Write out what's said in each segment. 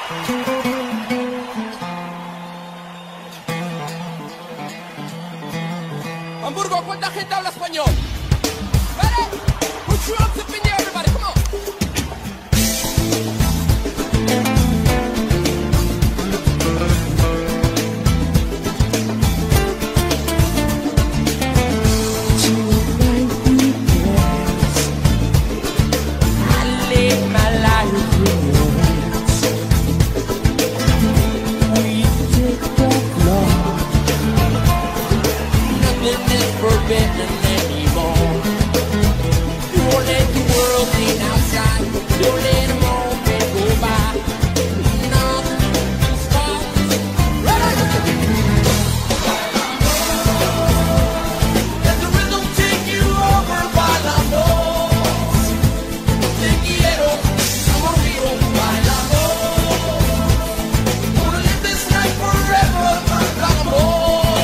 Hamburgo, ¿cuánta gente habla español? Ready? Put your arms up in the air, everybody, come on. Forbidden anymore. You won't let the world clean outside. Don't let a moment go by. Nothing stops. Let the rhythm take you over, bailamos. Te quiero, amor mío, bailamos. Wanna live this night forever, bailamos.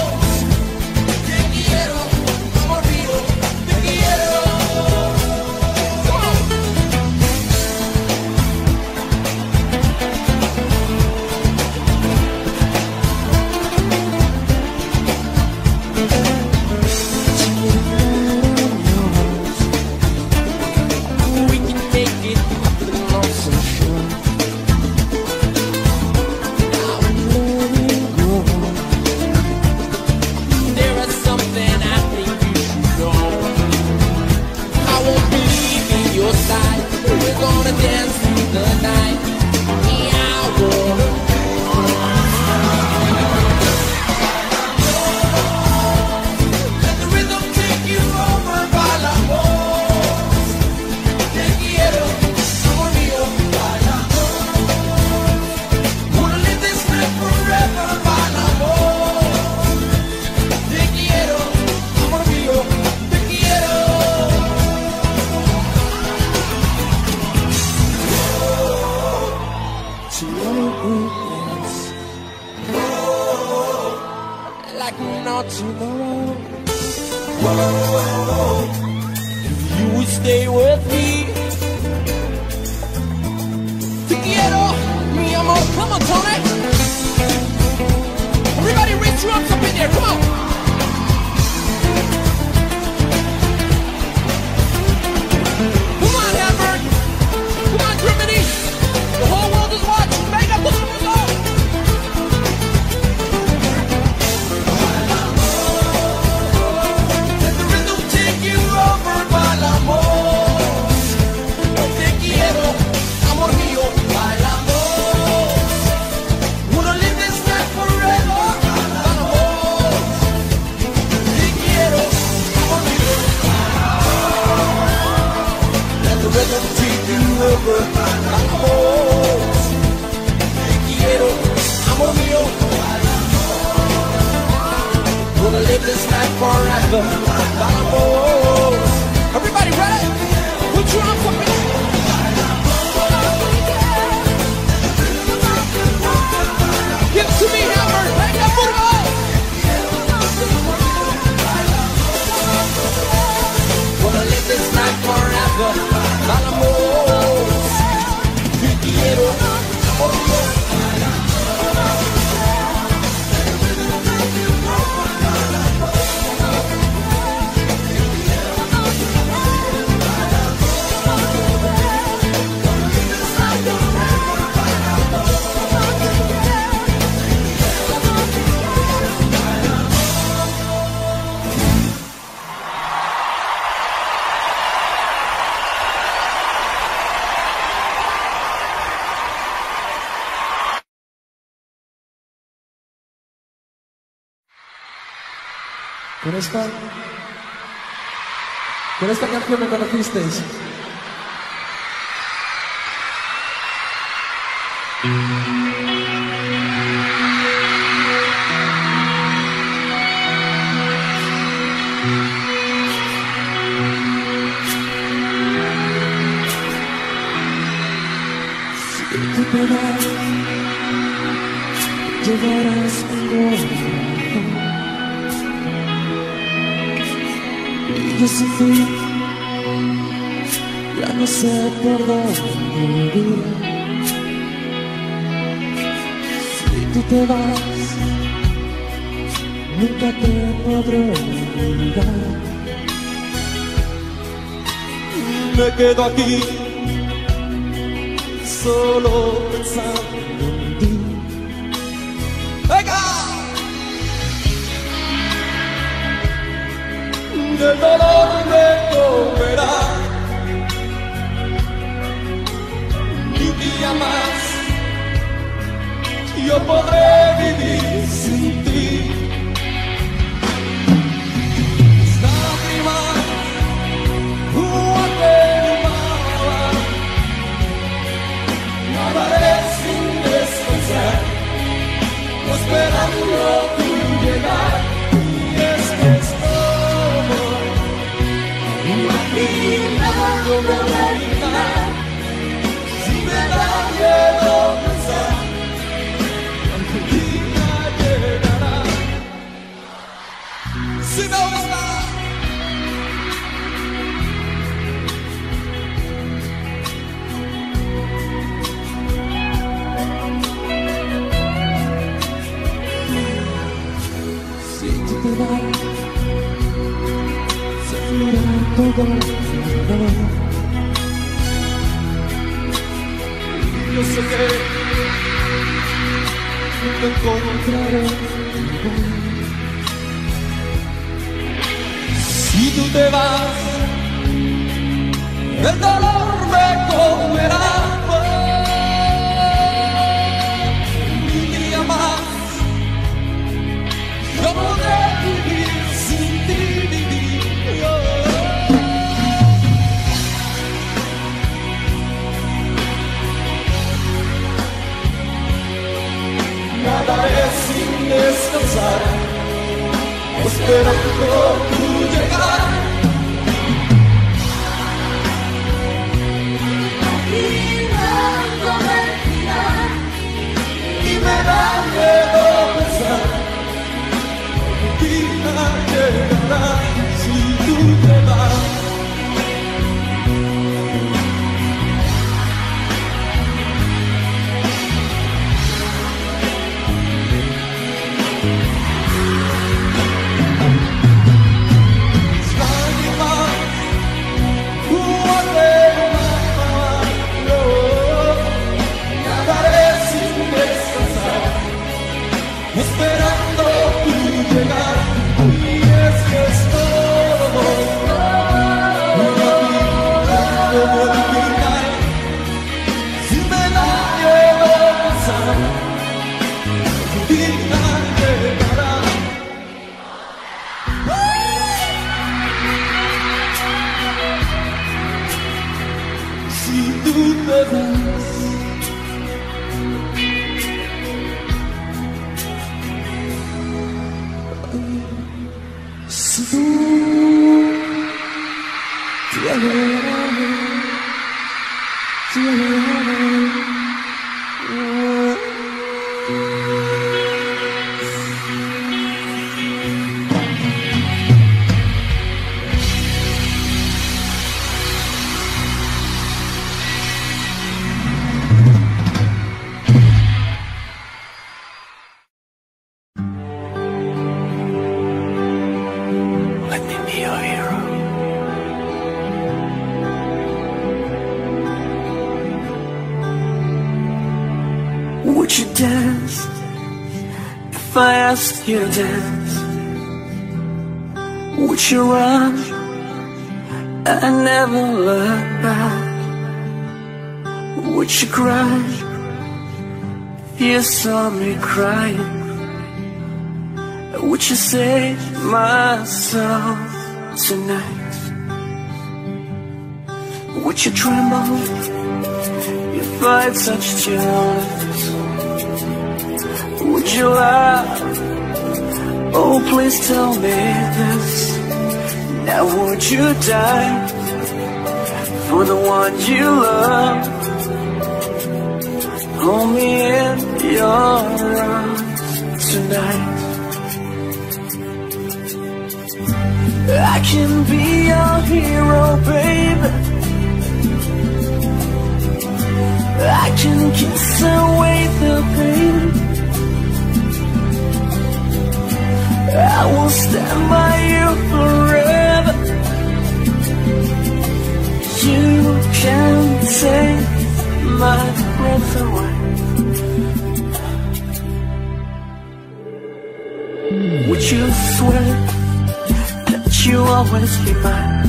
We're gonna dance through the night. Let the rhythm take you over, bailamos. Te quiero, amor mío, bailamos. Wanna live this night forever, bailamos. Te quiero, amor mío, te quiero. Like no tomorrow. If you would stay with me. Te quiero, mi amor. Come on, Tony. Everybody reach your arms up in there. Come on. Come on, Hamburg. Come on, Germany. The whole world is watching. Venga, todo el mundo. Let the rhythm take you over, bailamos. Te quiero, amor mío, bailamos. Wanna live this night forever, bailamos. Te quiero, amor mío. Let the rhythm take you over, bailamos. Te quiero, amor mío. Wanna live this night forever, bailamos. Everybody ready? Put your arms up in the air. Give it to me, Hamburg. Venga, Hamburgo. Wanna live this night forever, bailamos. Te quiero, amor mío. Con esta canción me conocisteis. Si te pegas, llevarás mi corazón. Yo sin ti ya no sé por dónde ir. te vas, nunca te podré olvidar. Me quedo aquí, solo pensando en ti. ¡Venga! El dolor me comerá. Un día más yo podré vivir sin ti. Esta lágrima nadaré sin descansar, esperando tu llegar. Y es que estoy imaginando terminar. Si me da miedo pensar que el día llegará. Si me gusta. Sufrirá todo el dolor. Yo sé que nunca encontraré igual. Si tú te vas, el dolor me comerá. Un día más yo podré vivir sin ti, vivir. Nadaré sin descansar, esperando tu llegar. Imaginando terminar. Y me da miedo pensar que el día llegará si tú te vas. Esperando tu llegar. Y es que estoy imaginando terminar. Si me da miedo pensar que el día llegará. Si tú te vas. Si tú te Let me be your hero. Would you dance if I asked you to dance? Would you run and never look back? Would you cry if you saw me crying? Would you save my soul tonight? Would you tremble if I touched your lips? Would you laugh? Oh, please tell me this. Now would you die for the one you love? Hold me in your arms tonight. I can be your hero, baby. I can kiss away the pain. I will stand by you forever. You can't take my breath away. Would you swear that you always be mine?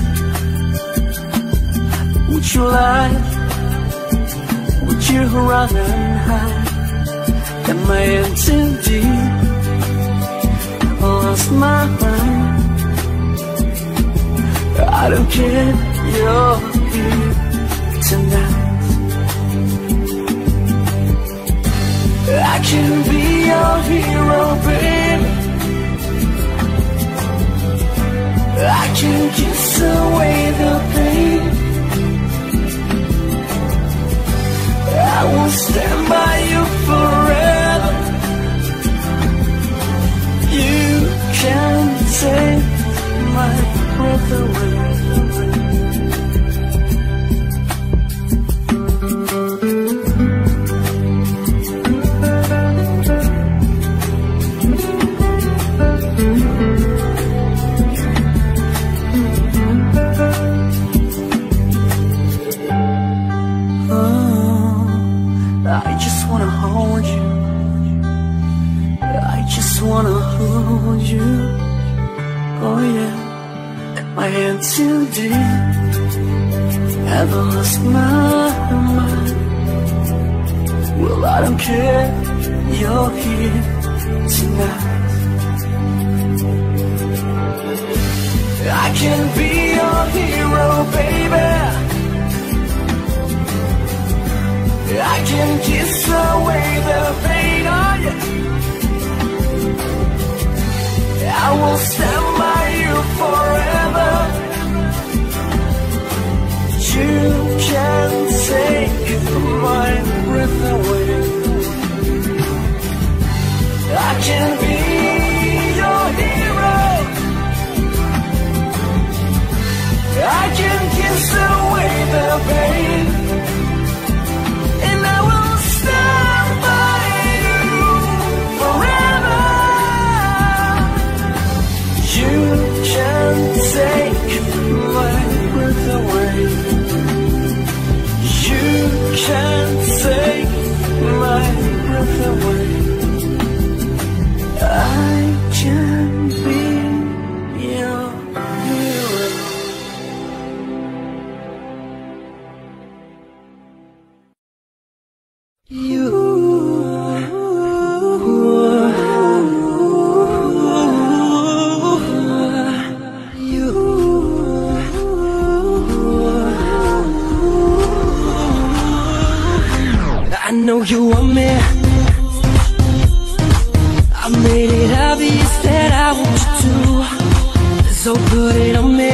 Would you lie? Would you run and hide? Am I in too deep? I lost my mind. I don't care, you're here tonight. I can be your hero, baby. I can kiss away the pain. I will stand by you forever. You can't take my breath away. I just wanna hold you. I just wanna hold you. Oh yeah. My hand too deep. Have I lost my mind? Well, I don't care. You're here tonight. I can be your hero, baby. I can kiss away the pain on you. I will stand by you forever. You can't take my breath away. I can be your hero. I can kiss away the pain. Take my breath away. You can't take my breath away. I can be your hero. I know you want me. I made it obvious that I want you to. So put it on me.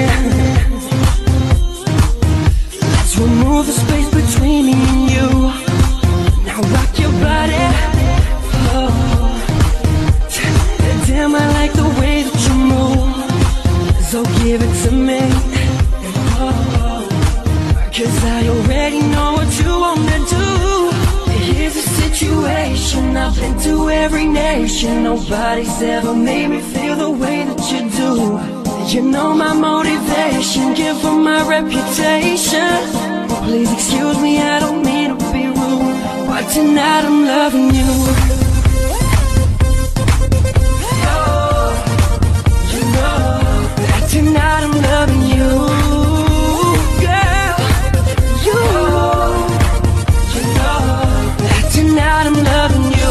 Let's remove the space between me and you. Now rock your body. Oh. Damn, I like the way that you move. So give it to me. Oh. 'Cause I already know what you wanna do. Here's the situation, I've been to every nation. Nobody's ever made me feel the way that you do. You know my motivation, give them my reputation. Please excuse me, I don't mean to be rude, but tonight I'm loving you. You know that tonight I'm loving you. Tonight I'm loving you.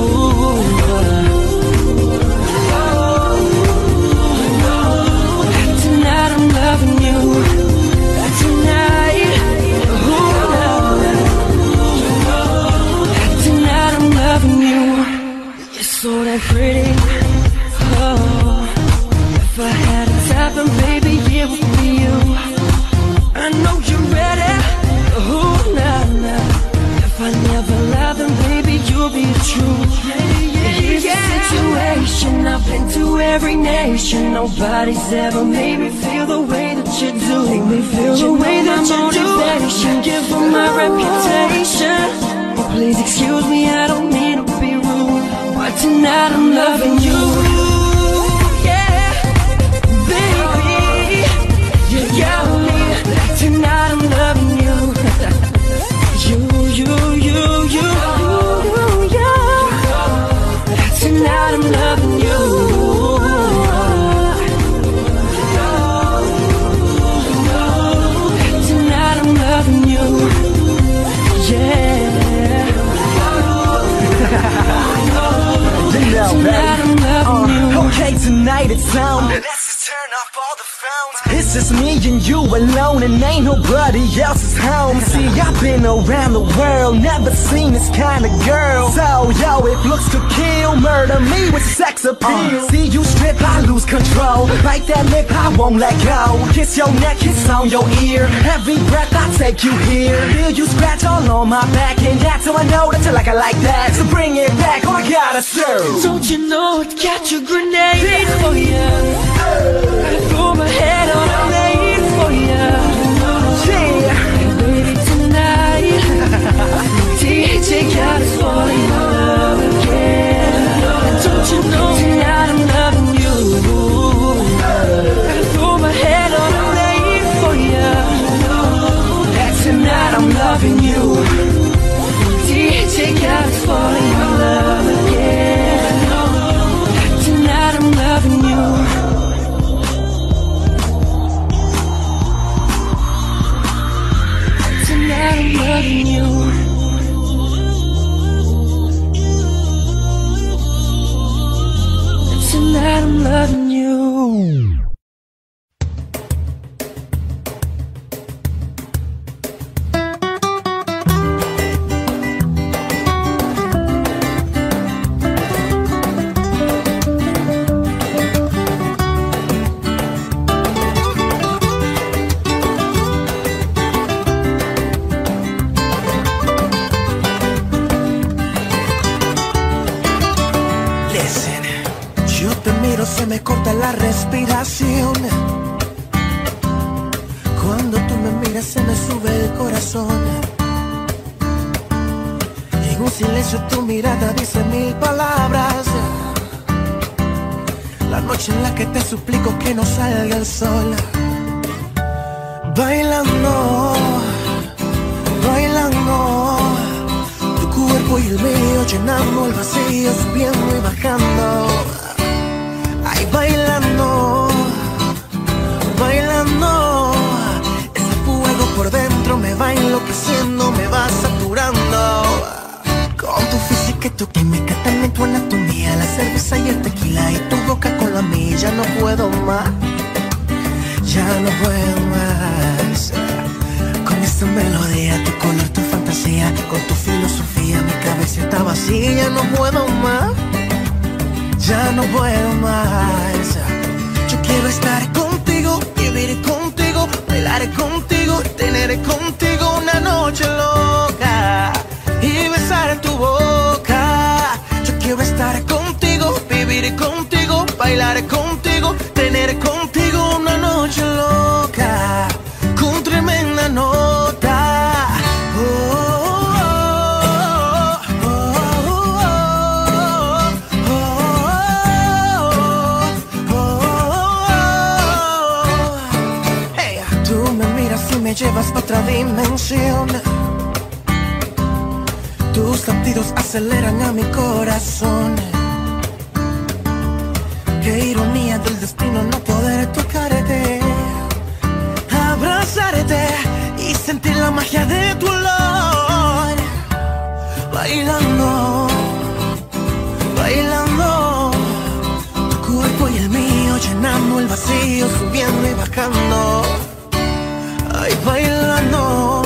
Tonight I'm loving you. Tonight, tonight I'm loving you. You're so that pretty. Oh, if I had a type, and baby, it would be you. I know you're ready. Oh, nah, nah. If I never love them, baby, you'll be the truth. Here's the situation, I've been to every nation. Nobody's ever made me feel the way that you do. Make me feel the way that you do. Give them my reputation. Please excuse me, I don't mean to be rude, but tonight I'm loving you. Yeah. excited sound. Let's turn off all the phones. It's just me and you alone, and ain't nobody else's home. See, I've been around the world, never seen this kind of girl. So, yo, it looks to kill, murder me with sex appeal. See you strip, I lose control. Bite that lip, I won't let go. Kiss your neck, kiss on your ear. Every breath I take you here. Feel you scratch all on my back, and that's how I know that you like it like that. So bring it back, all I gotta serve. Don't you know I'd catch a grenade for ya? I'd throw my head on a blade for ya. Yeah, baby, tonight DJ got us falling in love again. And don't you know tonight I'm loving you? I'd throw my head on a blade for ya. And tonight I'm loving you. DJ got us falling in love again. Tonight I'm loving you. Tonight I'm loving you. Tonight I'm loving you. Se me corta la respiración. Cuando tú me miras se me sube el corazón. En un silencio tu mirada dice mil palabras. La noche en la que te suplico que no salga el sol. Bailando, bailando, tu cuerpo y el mío llenando el vacío, subiendo y bajando. Ay, bailando, bailando, ese fuego por dentro me va enloqueciendo, me va saturando. Con tu física y tu química, también tu anatomía, la cerveza y el tequila y tu boca con la mía. Ya no puedo más, ya no puedo más. Con esta melodía, tu color, tu fantasía, con tu filosofía, mi cabeza está vacía. Ya no puedo más, ya no puedo más. Yo quiero estar contigo, vivir contigo, bailar contigo, tener contigo una noche loca y besar tu boca. Yo quiero estar contigo, vivir contigo, bailar contigo, tener contigo una noche loca con tremenda nota. Me llevas a otra dimensión. Tus latidos aceleran a mi corazón. Qué ironía del destino no poder tocarte, abrazarte y sentir la magia de tu olor. Bailando, bailando, tu cuerpo y el mío llenando el vacío, subiendo y bajando. Ay, bailando,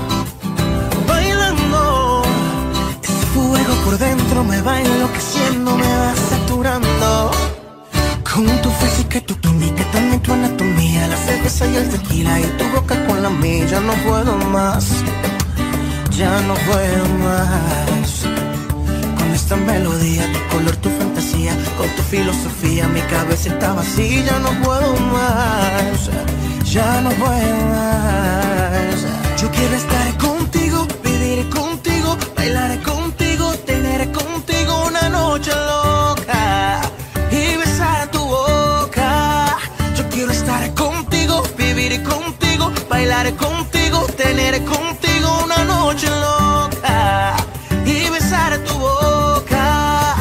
bailando, ese fuego por dentro me va enloqueciendo, me va saturando. Con tu física y tu química, también tu anatomía, la cerveza y el tequila y tu boca con la mía. Ya no puedo más, ya no puedo más. Con esta melodía, tu color, tu fantasía, con tu filosofía, mi cabeza está vacía. Ya no puedo más, ya no puedo más. Yo quiero estar contigo, vivir contigo, bailar contigo, tener contigo una noche loca y besar tu boca. Yo quiero estar contigo, vivir contigo, bailar contigo, tener contigo una noche loca y besar tu boca.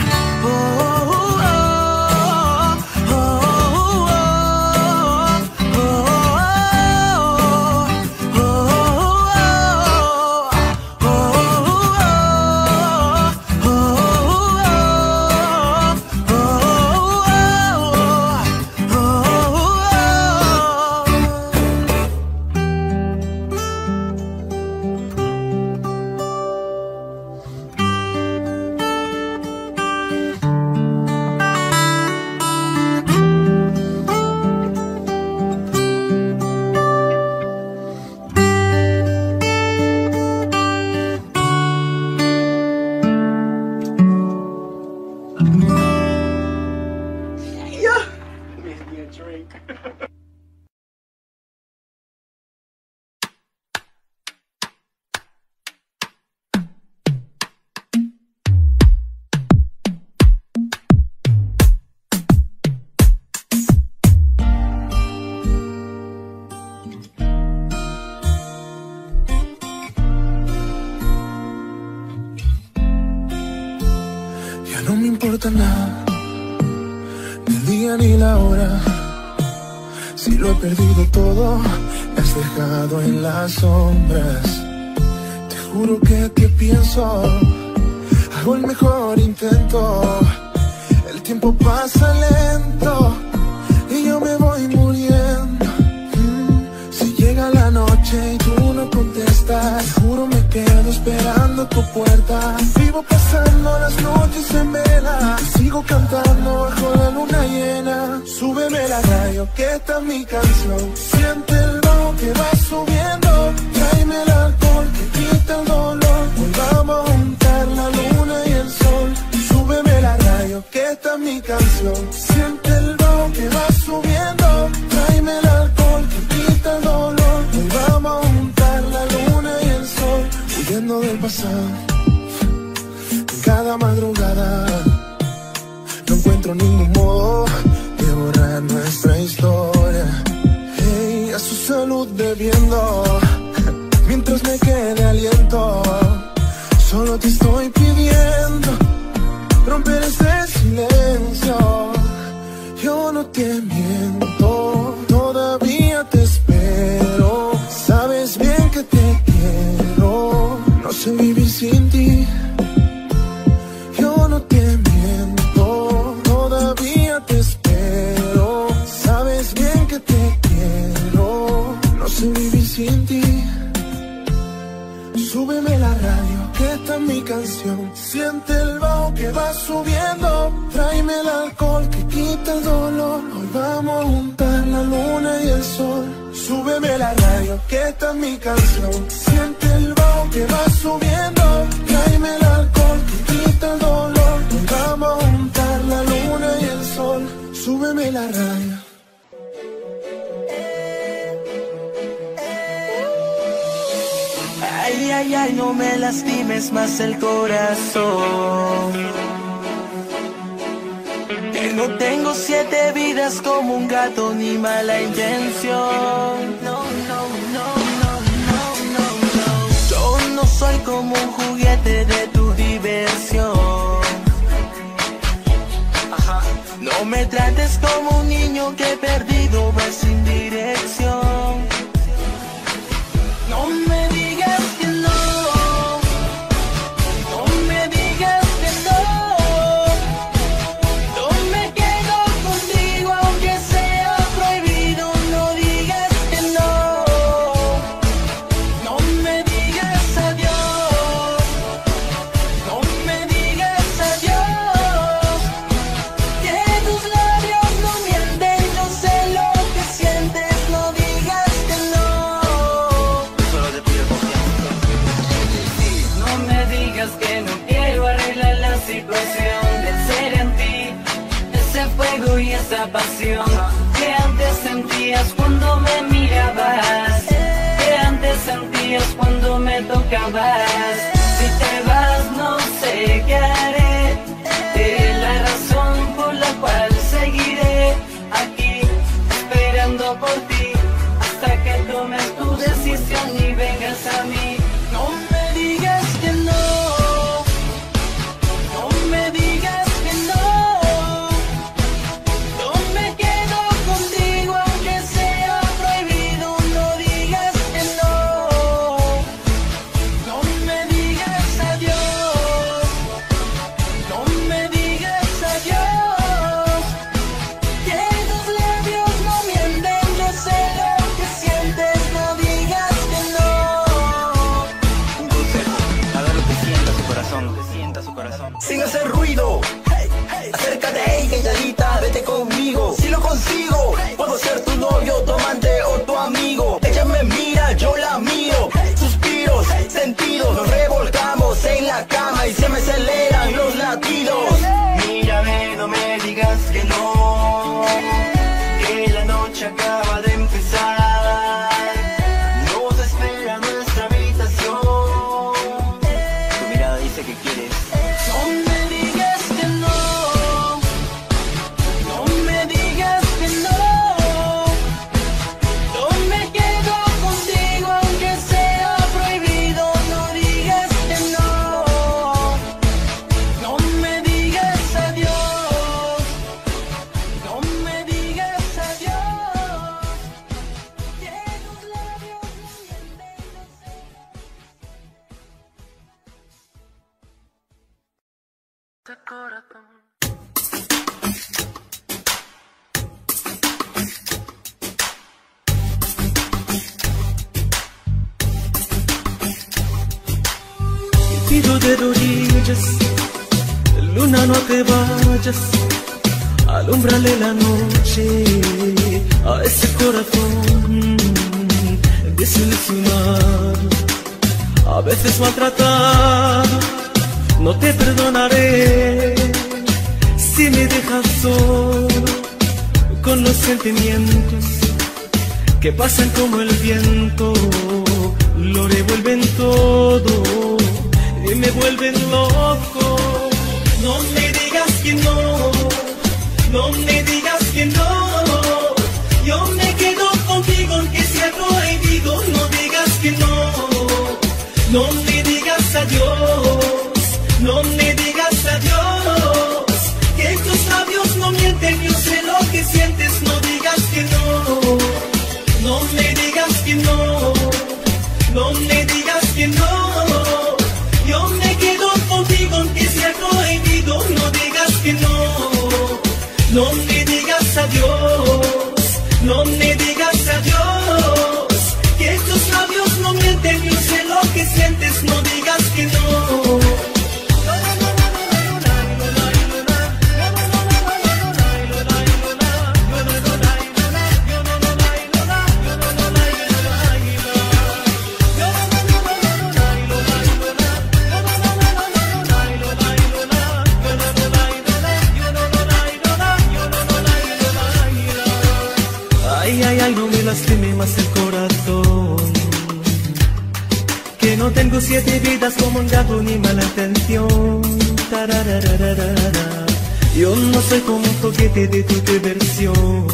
no me importa nada, ni el día ni la hora. Si lo he perdido todo, me has dejado en las sombras. Te juro que te pienso, hago el mejor intento. El tiempo pasa lento y yo me voy muriendo. Si llega la noche y tú no contestas, te juro me quedo esperando tu puerta. Vivo pasando las noches en vela, y sigo cantando bajo la luna llena. Súbeme la radio que está mi canción, siente el bajo que va subiendo. Tráeme el alcohol que quita el dolor, volvamos a juntar la luna y el sol. Súbeme la radio que está mi canción, siente el bajo que va subiendo. Tráeme el alcohol que quita el dolor, volvamos a juntar la luna y el sol. Huyendo del pasado, en cada madrugada no encuentro ningún modo de borrar nuestra historia. Hey, a su salud bebiendo, mientras me quede aliento. Solo te estoy pidiendo romper este silencio. Yo no te miento, todavía te espero. Sabes bien que te quiero, no sé vivir sin ti. Yo no te miento, todavía te espero. Sabes bien que te quiero, no sé vivir sin ti. Súbeme la radio que está mi canción, siente el bajo que va subiendo. Tráeme el alcohol que quita el dolor, hoy vamos a juntar la luna y el sol. Súbeme la radio que está mi canción, siente el bajo que va subiendo. Tráeme el alcohol que quita el dolor, hoy vamos a juntar la luna y el sol. Súbeme la radio. Ay, ay, ay, no me lastimes más el corazón. Que no tengo 7 vidas como un gato ni mala intención. No, no, no, no, no, no, no. Yo no soy como un juguete de tu diversión. Ajá. No me trates como un niño que perdido va sin dirección. No me digas que no, no me digas que no. No me quedo contigo aunque sea prohibido. No digas que no, no me digas adiós. No me digas adiós. Que tus labios no mienten, yo sé lo que sientes. No digas que no. No me digas que no quiero arreglar la situación. Vencer en ti ese fuego y esa pasión que antes sentías cuando me mirabas, que antes sentías cuando me tocabas. Si te vas no sé qué haré, es la razón por la cual seguiré aquí esperando por ti hasta que tomes tu decisión y vengas a mí. No me digas que no, no me digas que no. No me quedo contigo aunque sea prohibido. No digas que no, no me digas adiós. No me digas adiós. Que tus labios no mienten, yo sé lo que sientes. No digas que no. Un consejo, haga lo que sienta su corazón, lo que sienta su corazón. Sin hacer ruido, acércate, hey, calladita, vete conmigo. Si lo consigo, puedo ser tu novio, tu amante o tu amigo. Ella me mira, yo la miro, suspiros, sentidos. Nos revolcamos en la cama y se me aceleran los latidos. Mírame, no me digas que no, que la noche acaba de empezar. Nos espera nuestra habitación. Tu mirada dice que quieres. No me digas que no, no me digas que no. No me quedo contigo aunque sea prohibido. No digas que no, no me digas Pido de rodillas, luna no te vayas, alúmbrale la noche a ese corazón desilusionado, a veces maltratado. No te perdonaré si me dejas solo con los sentimientos que pasan como el viento, lo revuelven todo y me vuelven loco. No me digas que no, no me digas que no. Yo me quedo contigo aunque sea prohibido. No digas que no, no me digas adiós, no me digas adiós. Que tus labios no mienten, yo sé lo que sientes. No digas que no, no me digas que no, no me digas que no. Yo me quedo contigo aunque sea prohibido. No digas que no, no me digas adiós, no me digas adiós. Que tus labios no mienten, yo sé lo que sientes. No digas que no. Ay, no me lastime más el corazón, que no tengo 7 vidas como un gato ni mala intención. Tararararara. Yo no soy como un juguete de tu diversión.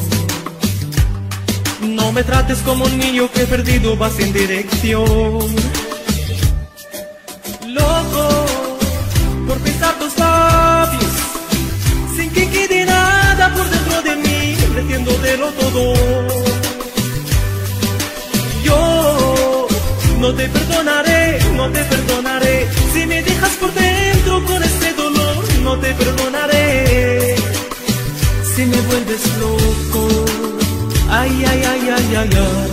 No me trates como un niño que perdido va sin dirección. Loco por pisar tus labios sin que quede nada por dentro de mí, metiéndotelo todo. Yo no te perdonaré, no te perdonaré. Si me dejas por dentro con este dolor, no te perdonaré. Si me vuelves loco, ay, ay, ay, ay, ay, ay.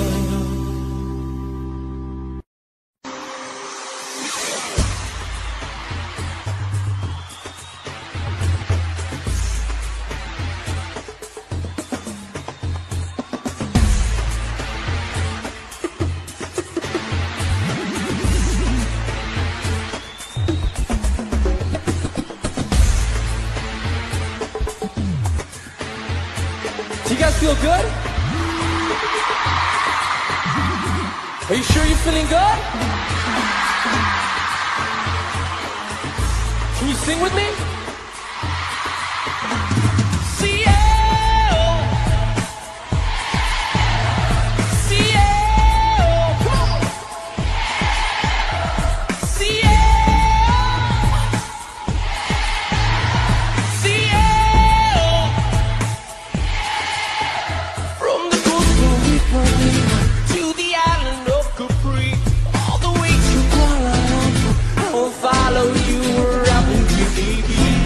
Do you guys feel good? Are you sure you're feeling good? Can you sing with me? Follow you wherever you may be.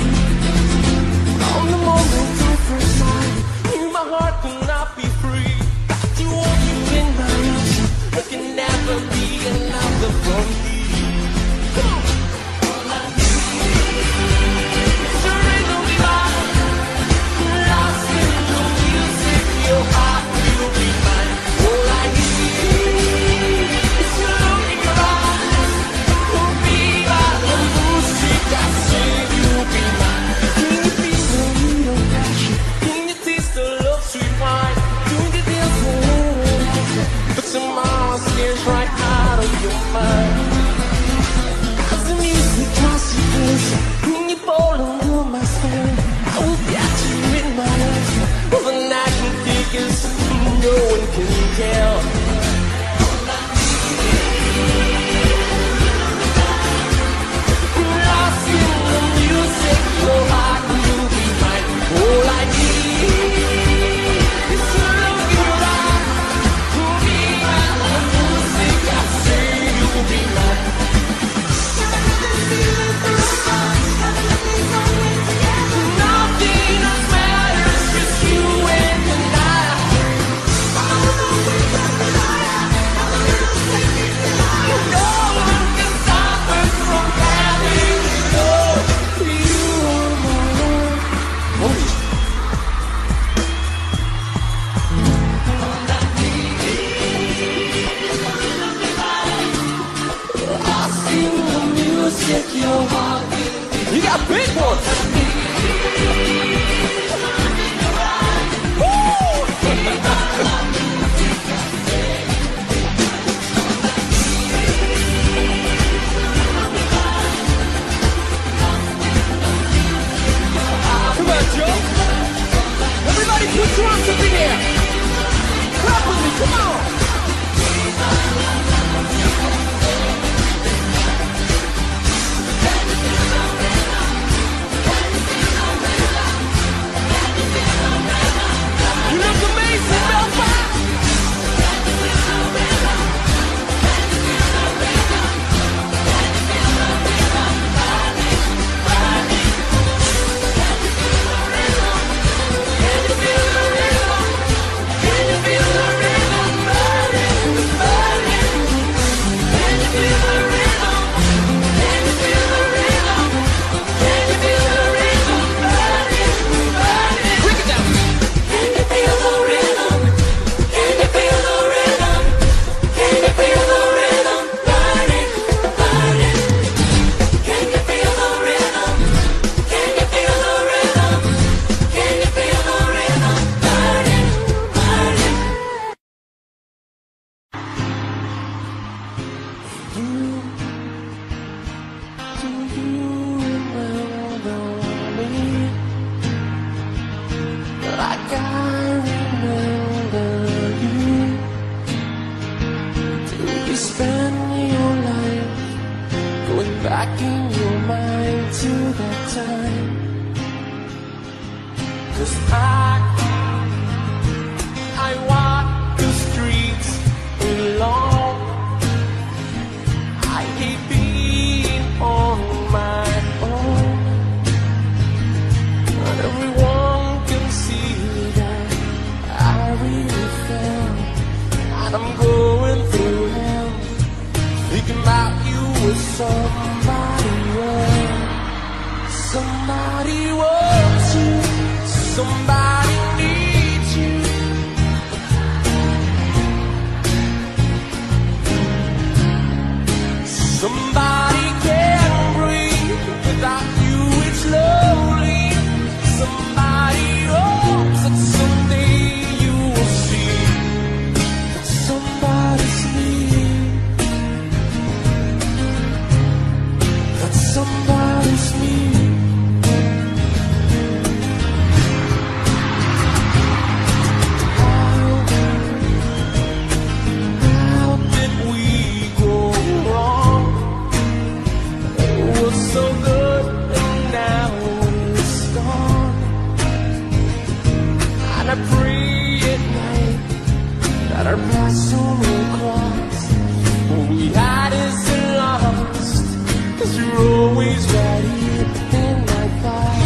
Come on, Joe. Everybody put your arms up in here. Clap with me, come on. You look amazing, Belfast. Back in your mind to that time. 'Cause I walk the streets alone. I hate being on my own. But everyone can see that I really felt and I'm going through hell. Thinking about you with somebody else. Somebody wants you, somebody needs you. Somebody can't breathe without you, it's lonely. Somebody hopes that someday you will see that somebody's near. That somebody's near. How did we go wrong? It was so good and now it's gone. And I pray at night that our paths will cross. What we had is lost, 'cause you're always right here in my thoughts.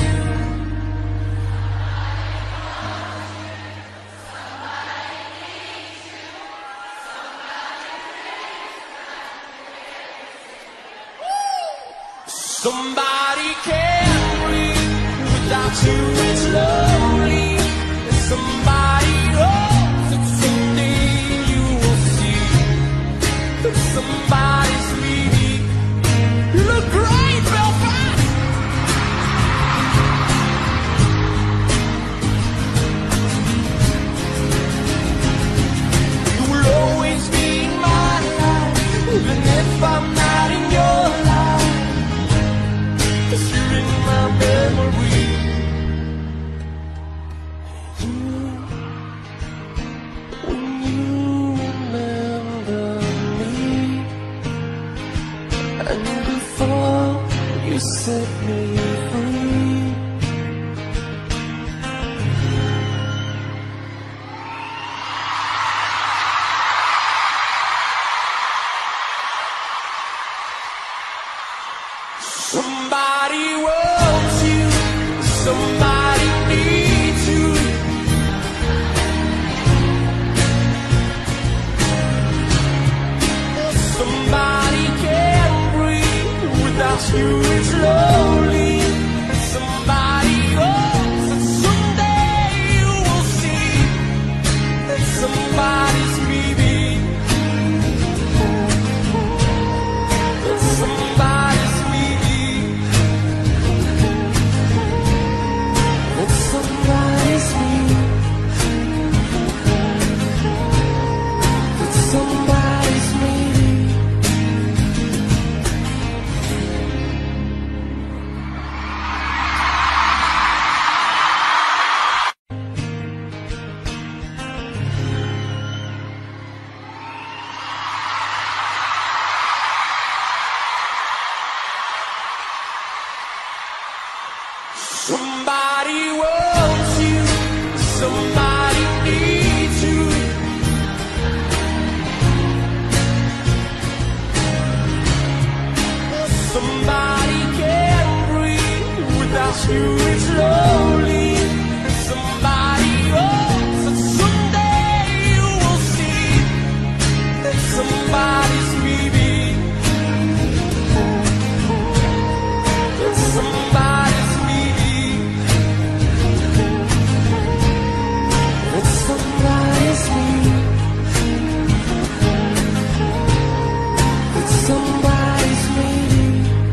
Somebody can't breathe without you, it's lonely. Somebody hopes that someday you will see that somebody's me. You look great, Belfast. You will always be in my life, even if I'm not in your life. 'Cause you're in my memory. When you remember me, and before you set me free. Somebody wants you, somebody needs you. Somebody can't breathe without you, it's lonely. Somebody hopes that someday you will see that somebody's maybe. That somebody's maybe. Somebody wants you, somebody needs you. Somebody can't breathe without you, it's lonely. Somebody hopes that someday you will see that somebody's leaving. That somebody's leaving. That somebody's leaving. That somebody's leaving.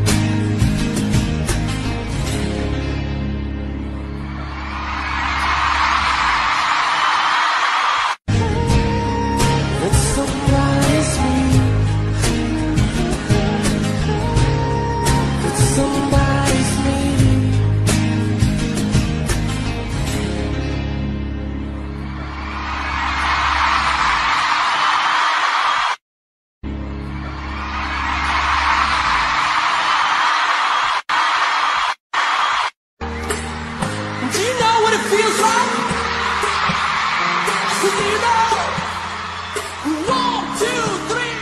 Do you know what it feels like? So do you know? 1, 2, 3.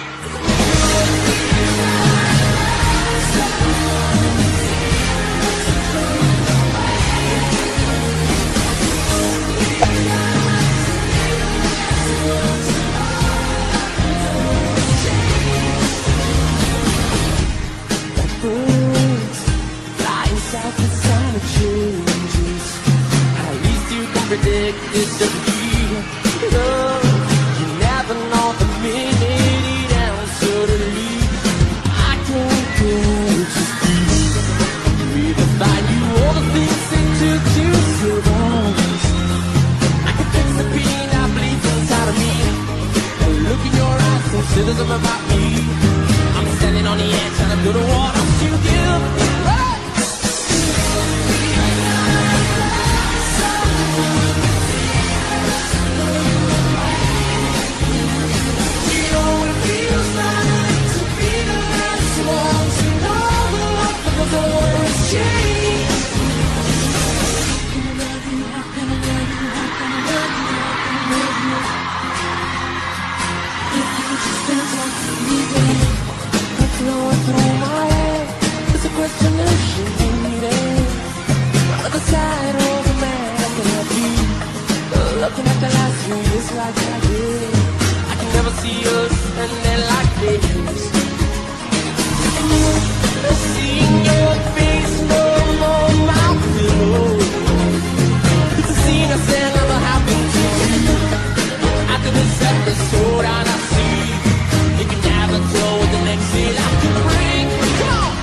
Birds flying south with silent changes. At least you can predict this to be. You never know the minute it ends suddenly. I don't care to speak. Redefine you all the things it took to survive. I can fix the pain that bleeds inside of me. Look in your eyes and say there's something about me. I'm standing on the edge and I don't know what else to give. Looking at the last few years like I did, I can never see us and then like this. Seeing your face no more my pillow. It's a scene I said never happened to me. After this episode and I see you can never tell what the next day I can bring. Come on!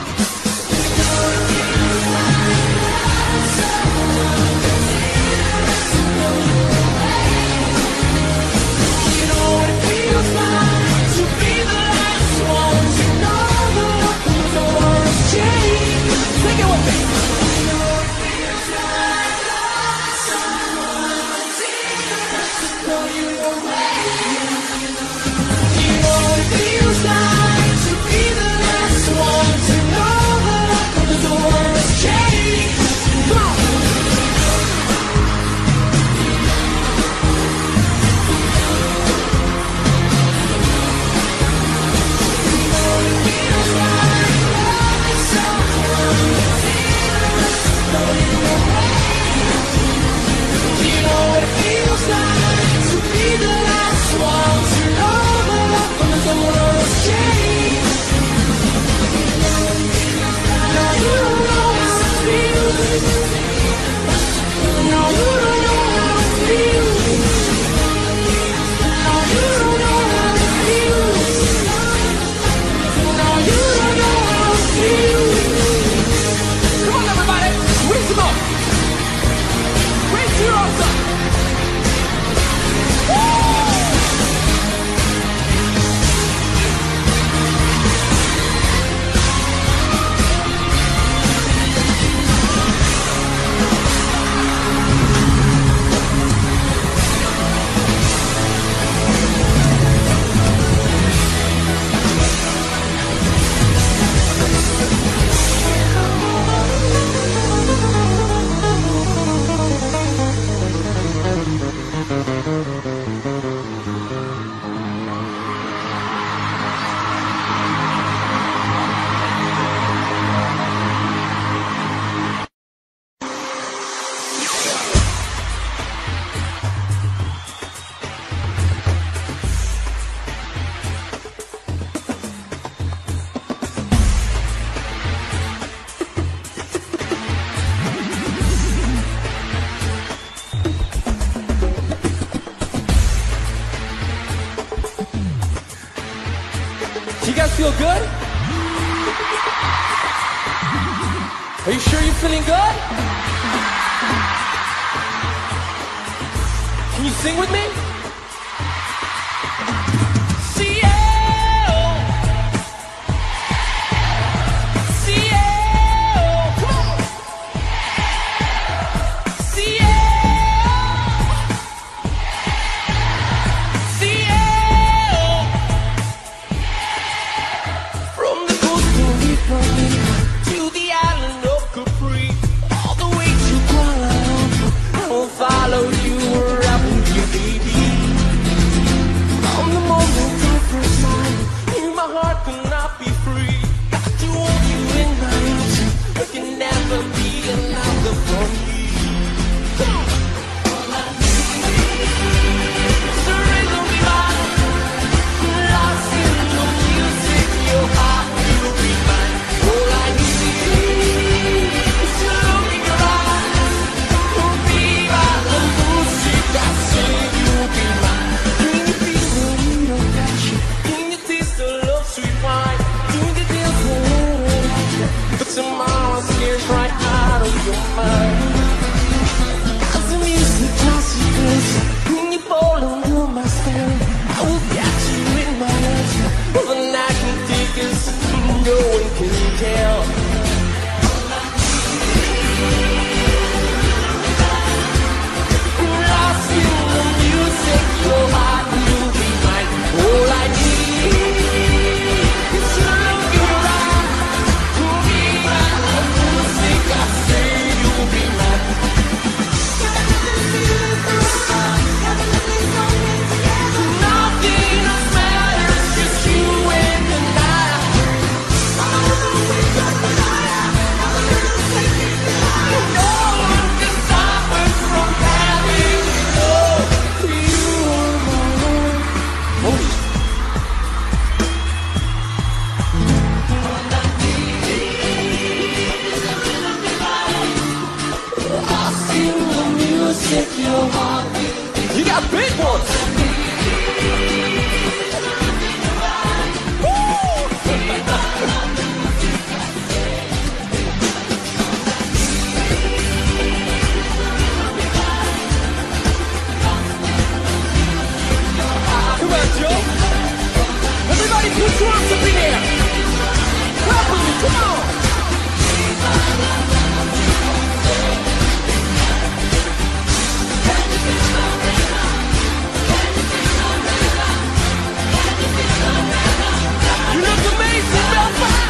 feel good? Are you sure you're feeling good? Can you sing with me? You got big ones! Come on, Joe! Everybody put your arms up in the air! Clap with me, come on! You look amazing, Belfast!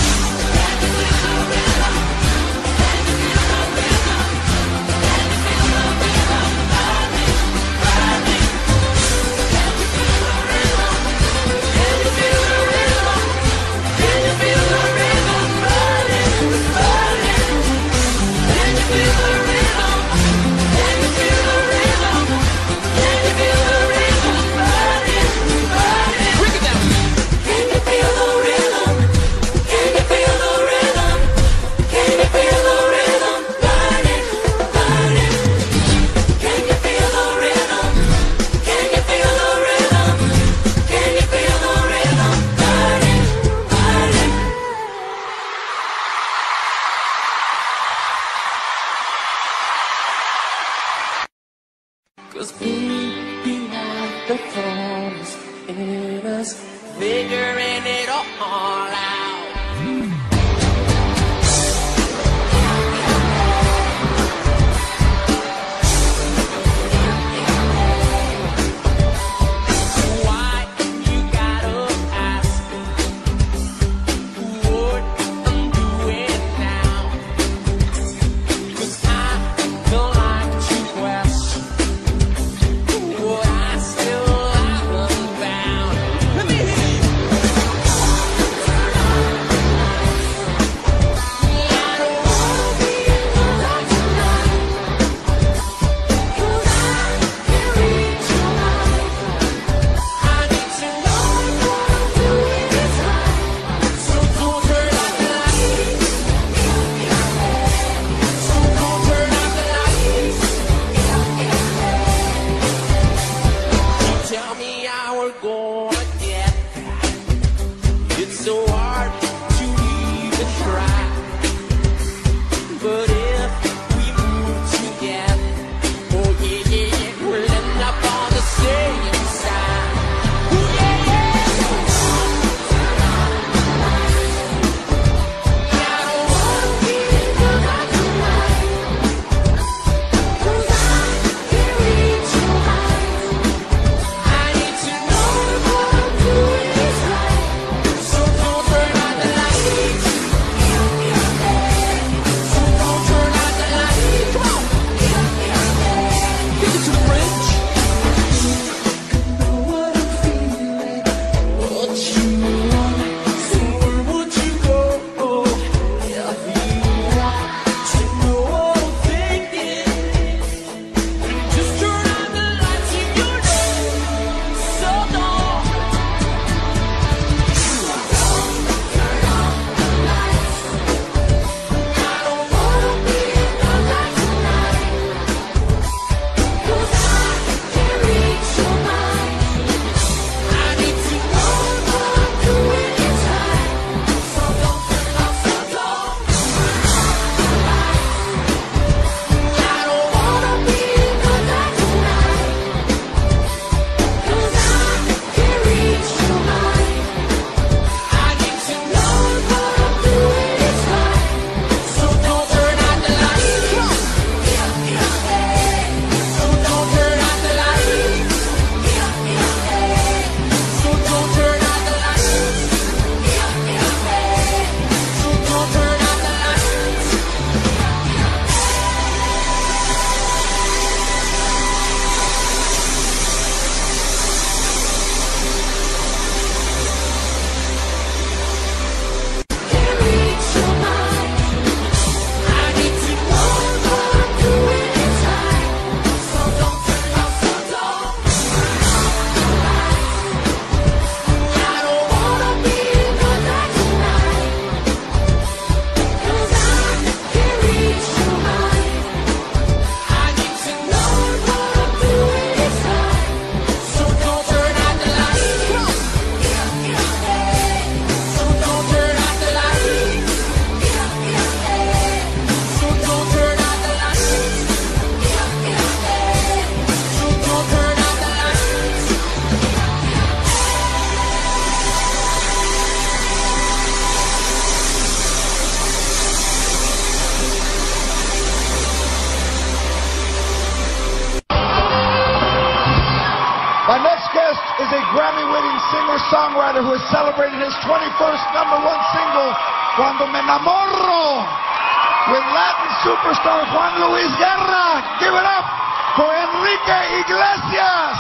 Cause deep behind the thorns in us, figuring it all out. Why you gotta ask what I'm doing now? Cause I don't like to question what I still haven't found. Let me hear you. celebrating singer-songwriter who is celebrating his 21st #1 single, Cuando Me Enamoro, with Latin superstar Juan Luis Guerra. Give it up for Enrique Iglesias.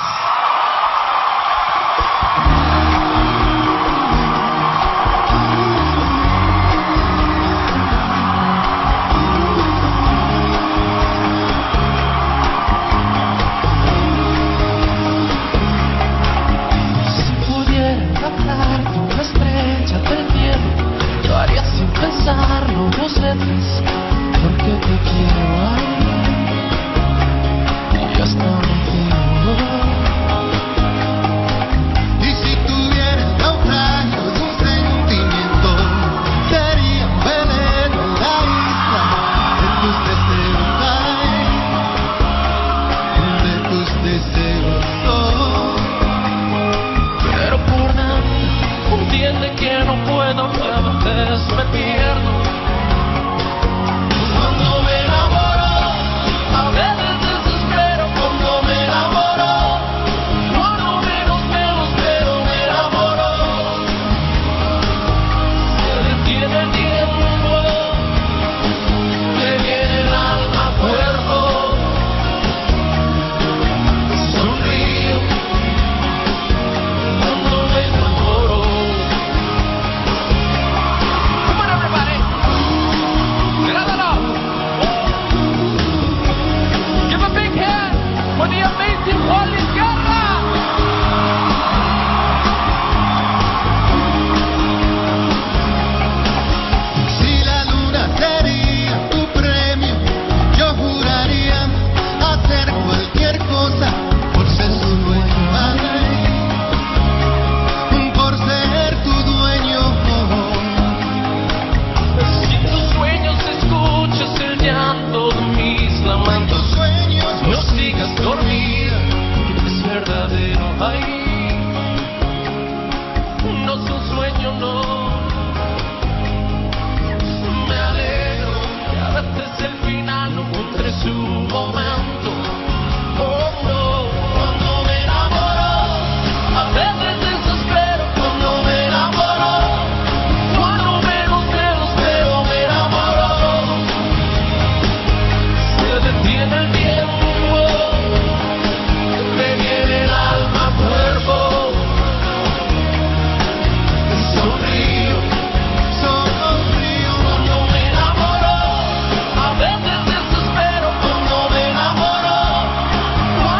Pensarlo 2 veces, porque te quiero ahí y hasta contigo. Y si tuviera el naufragio de un sentimiento, sería un veneno en la isla de tus deseos, ay, de tus deseos. Oh. Pero por dentro entiende que no puedo, a veces me pierdo. Cuando me enamoro, A veces desespero cuando me enamoro. Cuando menos me lo espero me enamoro. Se detiene el tiempo, me viene el alma a cuerpo. Sonrío cuando me enamoro. Come on everybody, grábalo. Give a big hand for the amazing Juan Luis Guerra. si la luna sería tu premio, yo juraría hacer cualquier cosa por ser su dueño, ay, por ser tu dueño. Si en tus sueños escuchas el llanto de mis En lamentos, tus sueños no sigas dormida, que es verdadero, ay. No es un sueño, no. Me alegro que a veces el final no encuentre su momento. Oh no, cuando me enamoro, a veces desespero cuando me enamoro. Cuando menos me lo espero me enamoro. Se detiene el tiempo, me viene el alma a cuerpo. Sonrío cuando me enamoro. A veces desespero cuando me enamoro.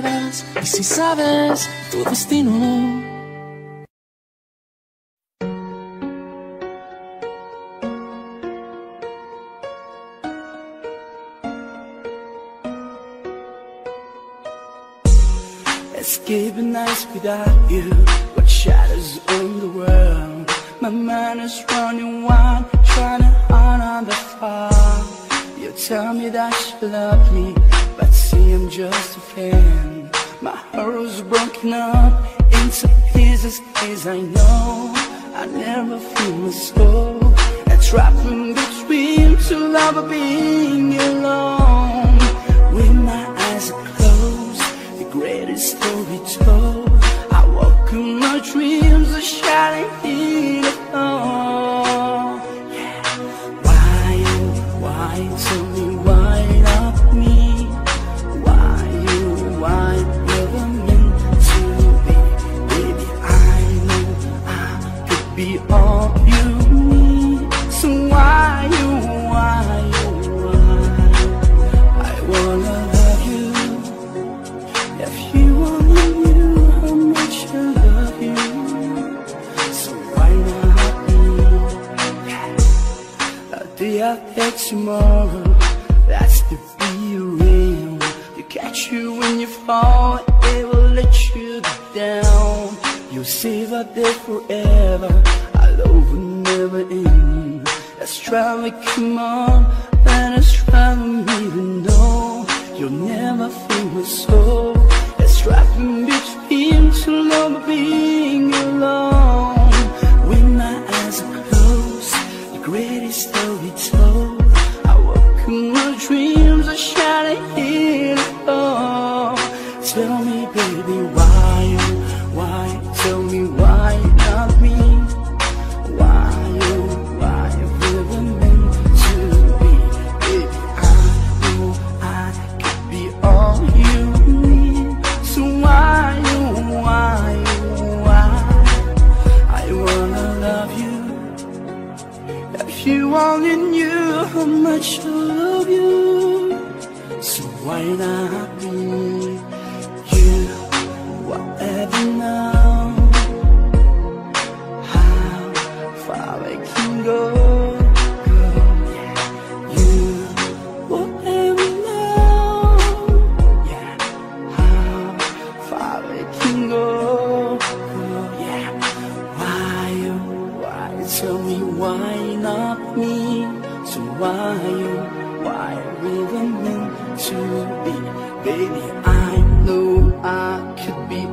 quedas y si sabes tu destino. Escaping nights without you, what shadows on the world. My mind is running wild, trying to hide on the fire. You tell me that you love me, but see I'm just a fan. My heart was broken up into pieces, cause I know I never feel my soul. I trapped in between two lovers being alone. With my eyes closed, the greatest story told. I woke in my dreams, a shining heat of home. Yeah. Why, tell me why not me? Why never meant to be? Baby, I know I could be all you need. So why I wanna love you. If you only knew how much I love you, so why not me? A day after tomorrow, that's the be real. You catch you when you fall, it will let you down. You'll save up there forever, our love will never end. Let's travel, come on, let us travel, even though you'll never feel my soul. Let's travel between two lovers being alone. When my eyes are closed, the greatest story told. I woke in my dreams, a shining heat of home. Tell me, baby, why? Tell me why not me? Why have never meant to be? Baby, I know I could be all you need. So why I wanna love you. If you only knew how much I love you, so why not be you? Whatever now, how far I can go, yeah. You, whatever now, yeah. How far I can go, yeah. Why, tell me why not me? So why really meant to be? Baby, I know I could be